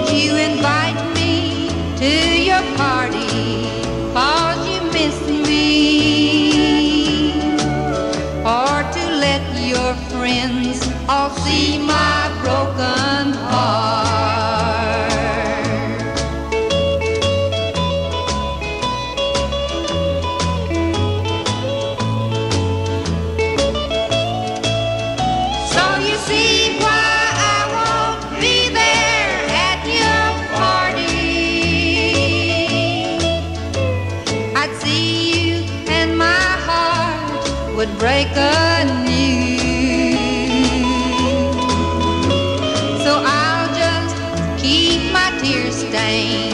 Did you invite me to your party 'cause you miss me? Or to let your friends all see my broken heart? So you see why I won't be there at your party. I'd see you and my heart would break anew. So I'll just keep my tears stained